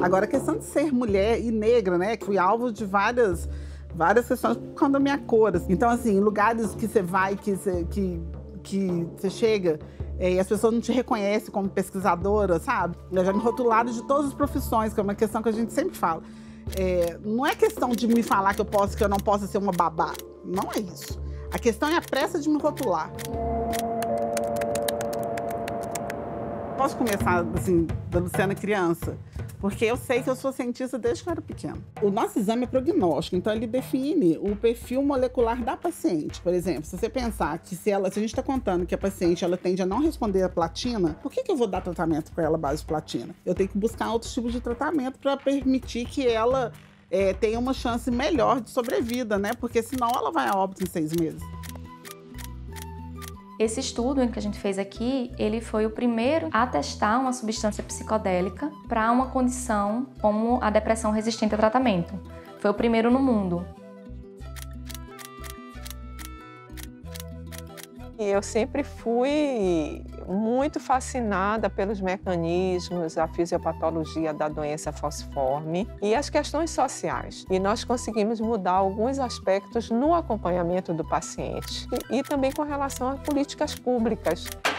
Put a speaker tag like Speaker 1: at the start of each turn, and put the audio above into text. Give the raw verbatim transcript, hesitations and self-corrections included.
Speaker 1: Agora, a questão de ser mulher e negra, né? Que fui alvo de várias, várias questões por conta da minha cor. Assim. Então, assim, lugares que você vai, que você, que, que você chega é, e as pessoas não te reconhecem como pesquisadora, sabe? Eu já me rotularam de todas as profissões, que é uma questão que a gente sempre fala. É, não é questão de me falar que eu posso, que eu não posso ser uma babá. Não é isso. A questão é a pressa de me rotular. Posso começar, assim, da Luciana criança? Porque eu sei que eu sou cientista desde que eu era pequena. O nosso exame é prognóstico, então ele define o perfil molecular da paciente. Por exemplo, se você pensar que se, ela, se a gente está contando que a paciente ela tende a não responder a platina, por que, que eu vou dar tratamento para ela base de platina? Eu tenho que buscar outros tipos de tratamento para permitir que ela é, tenha uma chance melhor de sobrevida, né? Porque senão ela vai a óbito em seis meses.
Speaker 2: Esse estudo que a gente fez aqui, ele foi o primeiro a testar uma substância psicodélica para uma condição como a depressão resistente a tratamento. Foi o primeiro no mundo.
Speaker 3: Eu sempre fui muito fascinada pelos mecanismos, a fisiopatologia da doença falciforme e as questões sociais. E nós conseguimos mudar alguns aspectos no acompanhamento do paciente e, e também com relação a políticas públicas.